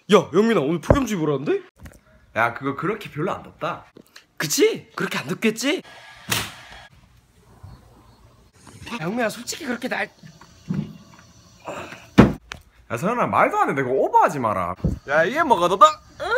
야 영민아 오늘 폭염주의 보라는데? 야 그거 그렇게 별로 안 덥다. 그치? 그렇게 안 덥겠지? 야 영민아 솔직히 그렇게 날... 야 서현아 말도 안 돼. 내가 오버하지 마라. 야 이게 뭐가 덥다?